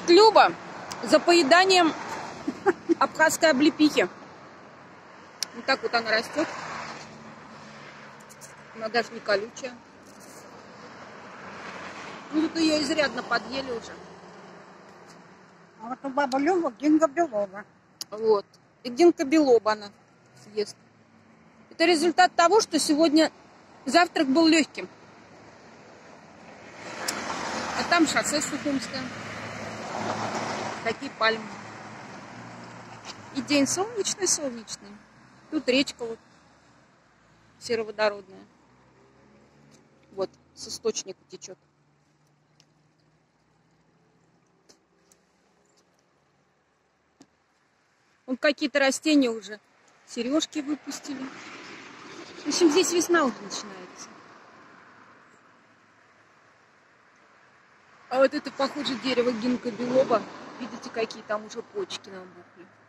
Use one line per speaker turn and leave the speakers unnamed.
Вот Люба за поеданием абхазской облепихи. Вот так вот она растет. Она даже не колючая. Ну, тут ее изрядно подъели уже.
А вот у бабы Люба гингобелоба.
Вот. И гинкобелоба она съест. Это результат того, что сегодня завтрак был легким. А там шоссе Сухумское. Такие пальмы. И день солнечный. Тут речка вот сероводородная. Вот, с источника течет. Вон какие-то растения уже сережки выпустили. В общем, здесь весна уже начинается. А вот это, похоже, дерево гинкобелоба. Видите, какие там уже почки набухли.